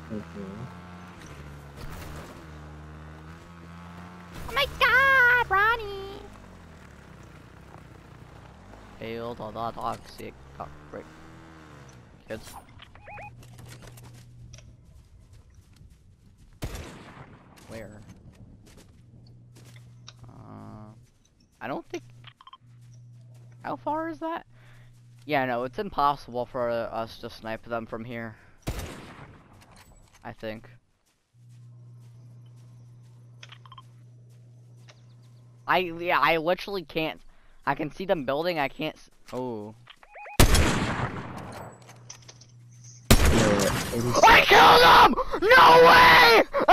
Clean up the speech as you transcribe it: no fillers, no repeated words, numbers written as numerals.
Oh my god, Ronnie! Failed all the toxic break. Kids. Where? I don't think. How far is that? Yeah, no, it's impossible for us to snipe them from here. I think. I literally can't. I can see them building. I can't. Oh. I killed him! No way!